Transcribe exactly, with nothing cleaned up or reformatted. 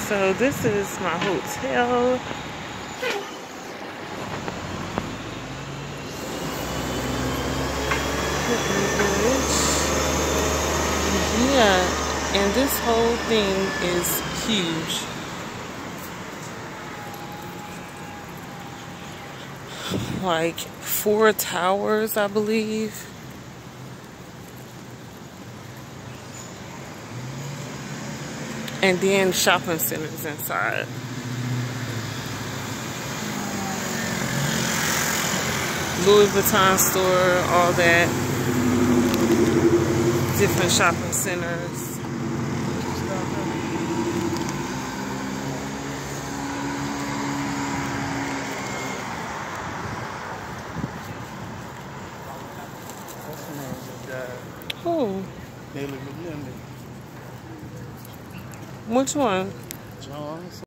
So this is my hotel. Yeah, and this whole thing is huge. Like four towers, I believe. And then shopping centers inside. Louis Vuitton store, all that. Different shopping centers. Who? Haley McLendon. Which one? Jones.